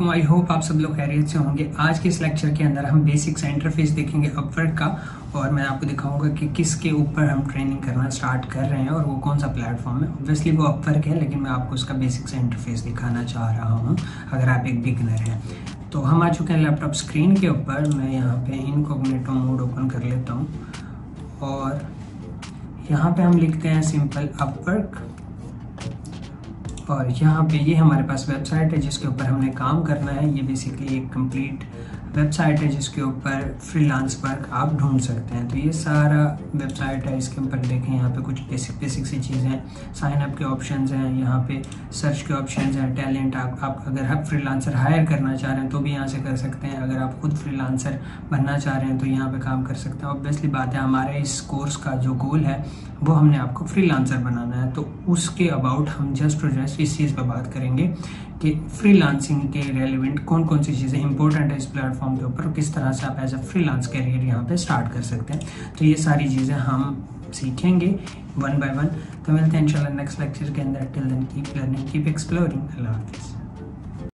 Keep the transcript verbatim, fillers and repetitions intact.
वालेकुम। I hope आप सब लोग खैरियत से होंगे। आज के इस लेक्चर के अंदर हम बेसिक्स इंटरफेस देखेंगे अपवर्क का, और मैं आपको दिखाऊंगा कि किसके ऊपर हम ट्रेनिंग करना स्टार्ट कर रहे हैं और वो कौन सा प्लेटफॉर्म है। ऑब्वियसली वो अपवर्क है, लेकिन मैं आपको उसका बेसिक्स इंटरफेस दिखाना चाह रहा हूँ अगर आप एक बिगनर हैं। तो हम आ चुके हैं लैपटॉप स्क्रीन के ऊपर। मैं यहाँ पे इनकॉग्निटो मोड ओपन कर लेता हूँ और यहाँ पे हम लिखते हैं सिंपल अपवर्क, और यहाँ पे ये हमारे पास वेबसाइट है जिसके ऊपर हमने काम करना है। ये बेसिकली एक कंप्लीट वेबसाइट है जिसके ऊपर फ्रीलांस वर्क आप ढूंढ सकते हैं। तो ये सारा वेबसाइट है, इसके ऊपर देखें यहाँ पे कुछ बेसिक बेसिक सी चीज़ें हैं। साइन अप के ऑप्शंस हैं, यहाँ पे सर्च के ऑप्शंस हैं, टैलेंट आप, आप अगर आप फ्रीलांसर हायर करना चाह रहे हैं तो भी यहाँ से कर सकते हैं। अगर आप खुद फ्रीलांसर बनना चाह रहे हैं तो यहाँ पे काम कर सकते हैं। ऑब्वियसली बात है, हमारे इस कोर्स का जो गोल है वो हमने आपको फ्रीलांसर बनाना है, तो उसके अबाउट हम जस्ट और जस्ट इस चीज़ पर बात करेंगे कि फ्रीलांसिंग के रेलिवेंट कौन कौन सी चीज़ें इंपॉर्टेंट है इस प्लेटफॉर्म के ऊपर, किस तरह से आप एज अ फ्रीलांस कैरियर यहाँ पे स्टार्ट कर सकते हैं। तो ये सारी चीज़ें हम सीखेंगे वन बाय वन। तो मिलते हैं इंशाल्लाह नेक्स्ट लेक्चर के अंदर। Till then keep learning, keep exploring. अल्लाह हाफिज़।